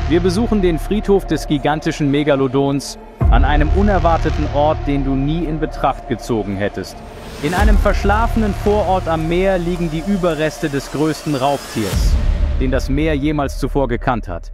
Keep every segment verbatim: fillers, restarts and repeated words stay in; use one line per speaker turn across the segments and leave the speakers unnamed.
Wir besuchen den Friedhof des gigantischen Megalodons an einem unerwarteten Ort, den du nie in Betracht gezogen hättest. In einem verschlafenen Vorort am Meer liegen die Überreste des größten Raubtiers, den das Meer jemals zuvor gekannt hat.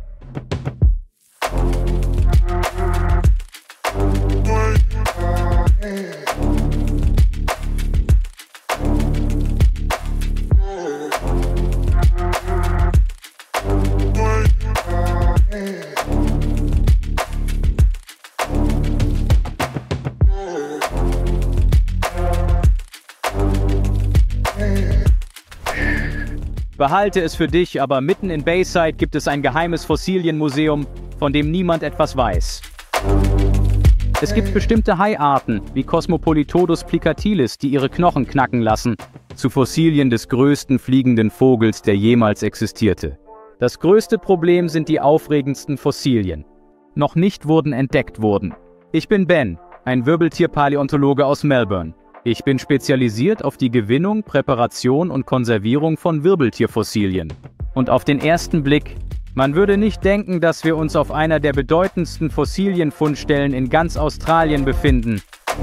Behalte es für dich, aber mitten in Bayside gibt es ein geheimes Fossilienmuseum, von dem niemand etwas weiß. Es gibt bestimmte Haiarten, wie Cosmopolitodus plicatilis, die ihre Knochen knacken lassen, zu Fossilien des größten fliegenden Vogels, der jemals existierte. Das größte Problem sind die aufregendsten Fossilien. Noch nicht wurden entdeckt wurden. Ich bin Ben, ein Wirbeltierpaläontologe aus Melbourne. Ich bin spezialisiert auf die Gewinnung, Präparation und Konservierung von Wirbeltierfossilien. Und auf den ersten Blick, man würde nicht denken, dass wir uns auf einer der bedeutendsten Fossilienfundstellen in ganz Australien befinden.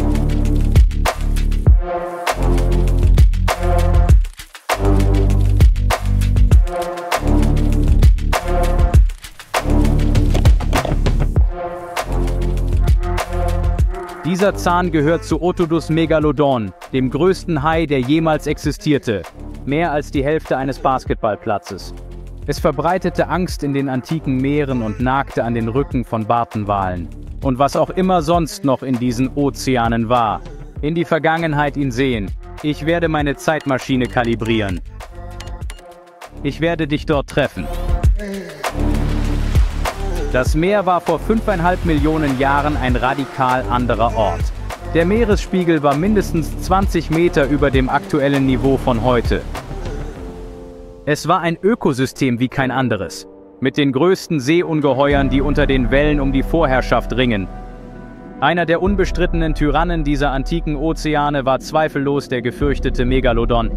Dieser Zahn gehört zu Otodus megalodon, dem größten Hai, der jemals existierte. Mehr als die Hälfte eines Basketballplatzes. Es verbreitete Angst in den antiken Meeren und nagte an den Rücken von Bartenwalen. Und was auch immer sonst noch in diesen Ozeanen war. In die Vergangenheit ihn sehen. Ich werde meine Zeitmaschine kalibrieren. Ich werde dich dort treffen. Das Meer war vor fünfeinhalb Millionen Jahren ein radikal anderer Ort. Der Meeresspiegel war mindestens zwanzig Meter über dem aktuellen Niveau von heute. Es war ein Ökosystem wie kein anderes, mit den größten Seeungeheuern, die unter den Wellen um die Vorherrschaft ringen. Einer der unbestrittenen Tyrannen dieser antiken Ozeane war zweifellos der gefürchtete Megalodon.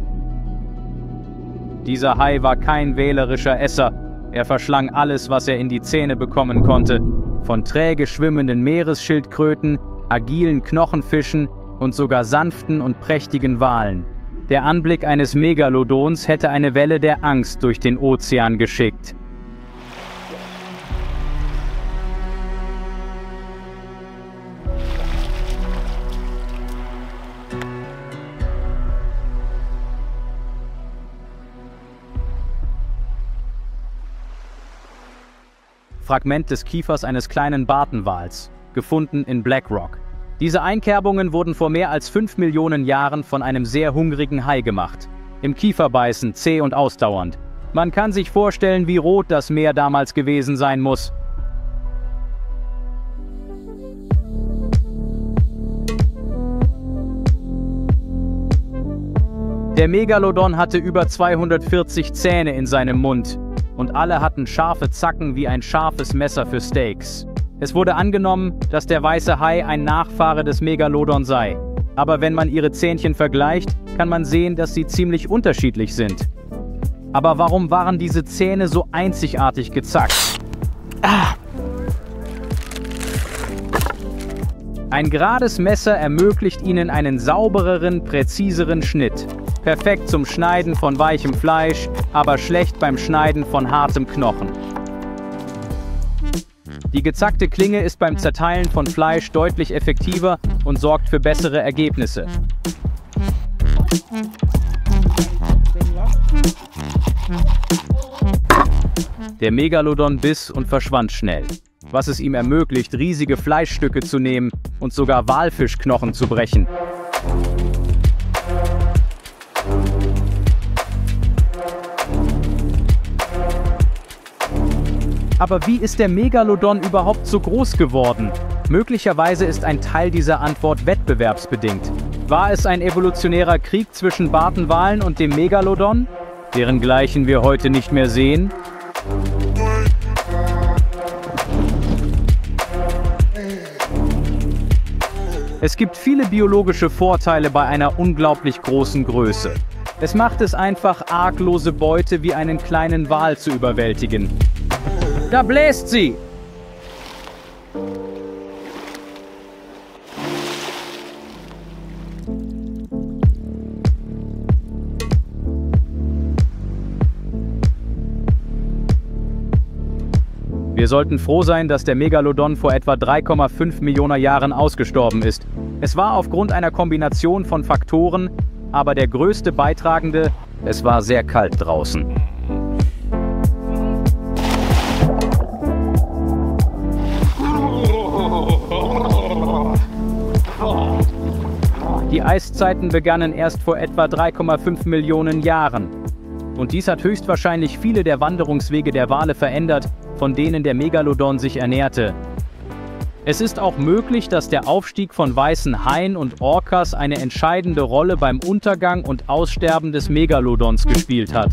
Dieser Hai war kein wählerischer Esser. Er verschlang alles, was er in die Zähne bekommen konnte, von träge schwimmenden Meeresschildkröten, agilen Knochenfischen und sogar sanften und prächtigen Walen. Der Anblick eines Megalodons hätte eine Welle der Angst durch den Ozean geschickt. Fragment des Kiefers eines kleinen Bartenwals, gefunden in Black Rock. Diese Einkerbungen wurden vor mehr als fünf Millionen Jahren von einem sehr hungrigen Hai gemacht. Im Kiefer beißen, zäh und ausdauernd. Man kann sich vorstellen, wie rot das Meer damals gewesen sein muss. Der Megalodon hatte über zweihundertvierzig Zähne in seinem Mund. Und alle hatten scharfe Zacken wie ein scharfes Messer für Steaks. Es wurde angenommen, dass der weiße Hai ein Nachfahre des Megalodon sei. Aber wenn man ihre Zähnchen vergleicht, kann man sehen, dass sie ziemlich unterschiedlich sind. Aber warum waren diese Zähne so einzigartig gezackt? Ah! Ein gerades Messer ermöglicht ihnen einen saubereren, präziseren Schnitt. Perfekt zum Schneiden von weichem Fleisch, aber schlecht beim Schneiden von hartem Knochen. Die gezackte Klinge ist beim Zerteilen von Fleisch deutlich effektiver und sorgt für bessere Ergebnisse. Der Megalodon biss und verschwand schnell, was es ihm ermöglicht, riesige Fleischstücke zu nehmen und sogar Walfischknochen zu brechen. Aber wie ist der Megalodon überhaupt so groß geworden? Möglicherweise ist ein Teil dieser Antwort wettbewerbsbedingt. War es ein evolutionärer Krieg zwischen Bartenwalen und dem Megalodon, deren gleichen wir heute nicht mehr sehen? Es gibt viele biologische Vorteile bei einer unglaublich großen Größe. Es macht es einfach, arglose Beute wie einen kleinen Wal zu überwältigen. Da bläst sie! Wir sollten froh sein, dass der Megalodon vor etwa drei Komma fünf Millionen Jahren ausgestorben ist. Es war aufgrund einer Kombination von Faktoren, aber der größte beitragende, es war sehr kalt draußen. Die Eiszeiten begannen erst vor etwa drei Komma fünf Millionen Jahren. Und dies hat höchstwahrscheinlich viele der Wanderungswege der Wale verändert, von denen der Megalodon sich ernährte. Es ist auch möglich, dass der Aufstieg von weißen Haien und Orcas eine entscheidende Rolle beim Untergang und Aussterben des Megalodons gespielt hat.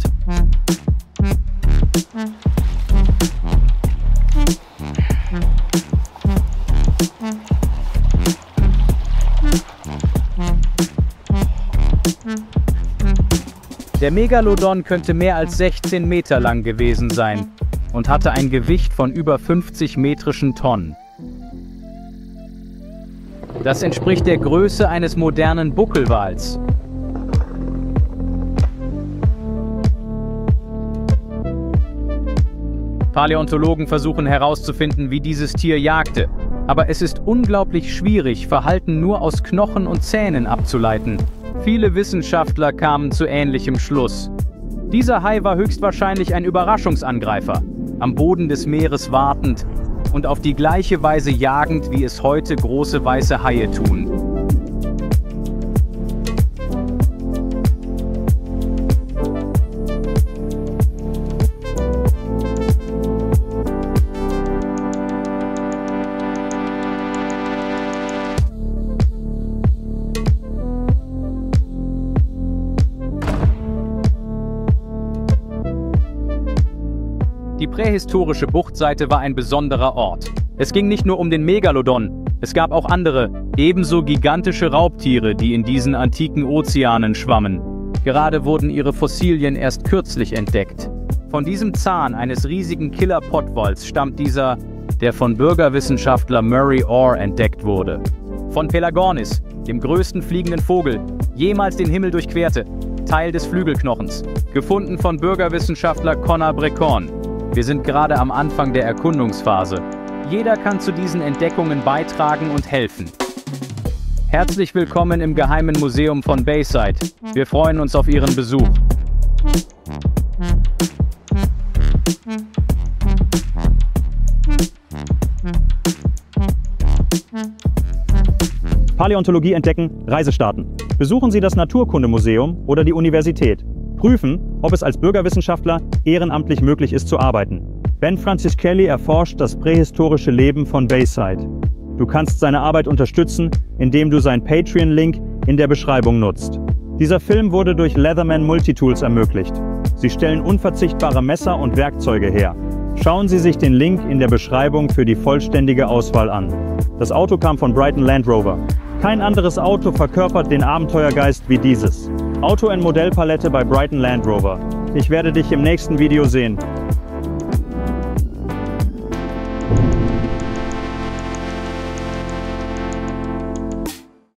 Der Megalodon könnte mehr als sechzehn Meter lang gewesen sein und hatte ein Gewicht von über fünfzig metrischen Tonnen. Das entspricht der Größe eines modernen Buckelwals. Paläontologen versuchen herauszufinden, wie dieses Tier jagte. Aber es ist unglaublich schwierig, Verhalten nur aus Knochen und Zähnen abzuleiten. Viele Wissenschaftler kamen zu ähnlichem Schluss. Dieser Hai war höchstwahrscheinlich ein Überraschungsangreifer, am Boden des Meeres wartend und auf die gleiche Weise jagend, wie es heute große weiße Haie tun. Die prähistorische Buchtseite war ein besonderer Ort. Es ging nicht nur um den Megalodon, es gab auch andere, ebenso gigantische Raubtiere, die in diesen antiken Ozeanen schwammen. Gerade wurden ihre Fossilien erst kürzlich entdeckt. Von diesem Zahn eines riesigen Killer-Pottwals stammt dieser, der von Bürgerwissenschaftler Murray Orr entdeckt wurde. Von Pelagornis, dem größten fliegenden Vogel, jemals den Himmel durchquerte, Teil des Flügelknochens, gefunden von Bürgerwissenschaftler Conor Brecon. Wir sind gerade am Anfang der Erkundungsphase. Jeder kann zu diesen Entdeckungen beitragen und helfen. Herzlich willkommen im Geheimen Museum von Bayside. Wir freuen uns auf Ihren Besuch.
Paläontologie entdecken, Reise starten. Besuchen Sie das Naturkundemuseum oder die Universität. Prüfen, ob es als Bürgerwissenschaftler ehrenamtlich möglich ist zu arbeiten. Ben Francischelli erforscht das prähistorische Leben von Bayside. Du kannst seine Arbeit unterstützen, indem du seinen Patreon-Link in der Beschreibung nutzt. Dieser Film wurde durch Leatherman Multitools ermöglicht. Sie stellen unverzichtbare Messer und Werkzeuge her. Schauen Sie sich den Link in der Beschreibung für die vollständige Auswahl an. Das Auto kam von Brighton Land Rover. Kein anderes Auto verkörpert den Abenteuergeist wie dieses. Auto in Modellpalette bei Brighton Land Rover. Ich werde dich im nächsten Video sehen.